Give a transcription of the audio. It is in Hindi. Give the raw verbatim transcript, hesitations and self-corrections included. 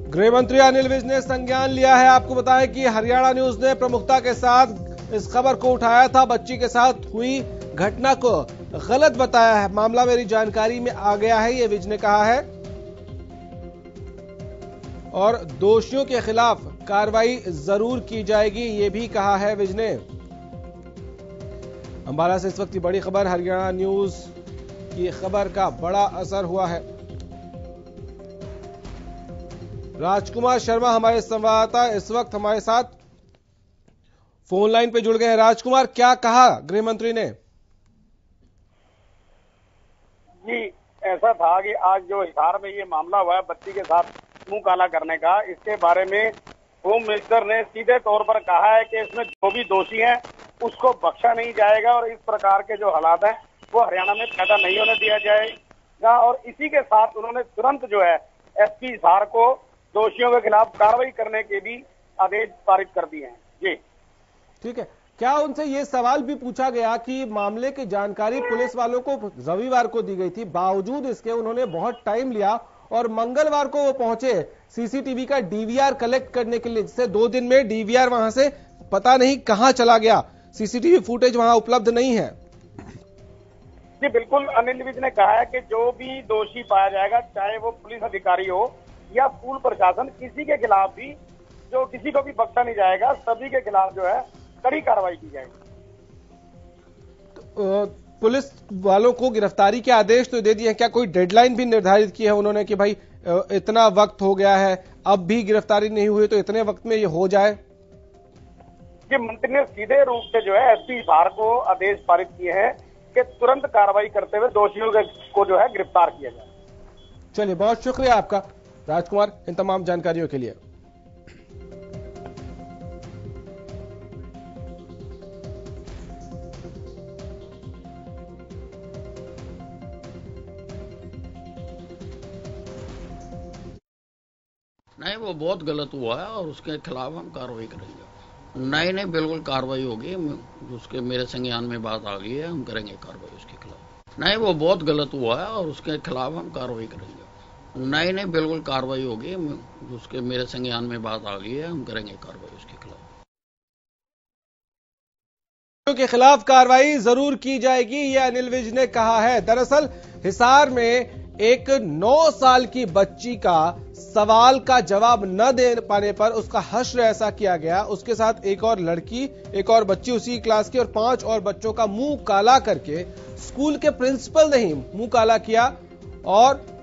गृह मंत्री अनिल विज ने संज्ञान लिया है। आपको बताएं कि हरियाणा न्यूज ने प्रमुखता के साथ इस खबर को उठाया था। बच्ची के साथ हुई घटना को गलत बताया है। मामला मेरी जानकारी में आ गया है, ये विज ने कहा है, और दोषियों के खिलाफ कार्रवाई जरूर की जाएगी, ये भी कहा है विज ने। अंबाला से इस वक्त की बड़ी खबर, हरियाणा न्यूज की खबर का बड़ा असर हुआ है। राजकुमार शर्मा हमारे संवाददाता इस वक्त हमारे साथ फोन लाइन पे जुड़ गए हैं। राजकुमार, क्या कहा गृह मंत्री ने? जी, ऐसा था कि आज जो हिसार में ये मामला हुआ है बच्ची के साथ मुंह काला करने का, इसके बारे में होम मिनिस्टर ने सीधे तौर पर कहा है कि इसमें जो भी दोषी हैं उसको बख्शा नहीं जाएगा और इस प्रकार के जो हालात हैं वो हरियाणा में पैदा नहीं होने दिया जाएगा। और इसी के साथ उन्होंने तुरंत जो है एसपी हिसार को दोषियों के खिलाफ कार्रवाई करने के भी आदेश पारित कर दिए हैं। जी ठीक है, क्या उनसे ये सवाल भी पूछा गया कि मामले की जानकारी पुलिस वालों को रविवार को दी गई थी, बावजूद इसके उन्होंने बहुत टाइम लिया और मंगलवार को वो पहुंचे सीसीटीवी का डीवीआर कलेक्ट करने के लिए, जिससे दो दिन में डीवीआर वहां से पता नहीं कहां चला गया, सीसीटीवी फुटेज वहां उपलब्ध नहीं है। जी बिल्कुल, अनिल विज ने कहा है कि जो भी दोषी पाया जाएगा, चाहे वो पुलिस अधिकारी हो या स्कूल प्रशासन, किसी के खिलाफ भी जो किसी को भी बख्शा नहीं जाएगा, सभी के खिलाफ जो है कड़ी कार्रवाई की जाएगी। तो, पुलिस वालों को गिरफ्तारी के आदेश तो दे दिए हैं, क्या कोई डेडलाइन भी निर्धारित की है उन्होंने कि भाई इतना वक्त हो गया है, अब भी गिरफ्तारी नहीं हुई तो इतने वक्त में ये हो जाए? कि मंत्री ने सीधे रूप से जो है एसपी हिसार को आदेश पारित किए हैं कि तुरंत कार्रवाई करते हुए दोषियों को जो है गिरफ्तार किया जाए। चलिए, बहुत शुक्रिया आपका राजकुमार इन तमाम जानकारियों के लिए। नहीं, वो बहुत गलत हुआ है और उसके खिलाफ हम कार्रवाई करेंगे। नहीं नहीं बिल्कुल कार्रवाई होगी, उसके मेरे संज्ञान में बात आ गई है, हम करेंगे कार्रवाई उसके खिलाफ। नहीं, वो बहुत गलत हुआ है और उसके खिलाफ हम कार्रवाई करेंगे। नहीं नहीं बिल्कुल कार्रवाई होगी, उसके मेरे संज्ञान में बात आ गई है, हम करेंगे कार्रवाई उसके खिलाफ। के खिलाफ कार्रवाई जरूर की जाएगी, यह अनिल विज ने कहा है। दरअसल हिसार में एक नौ साल की बच्ची का सवाल का जवाब न दे पाने पर उसका हश्र ऐसा किया गया, उसके साथ एक और लड़की, एक और बच्ची उसी क्लास की और पांच और बच्चों का मुंह काला करके स्कूल के प्रिंसिपल ने ही मुंह काला किया और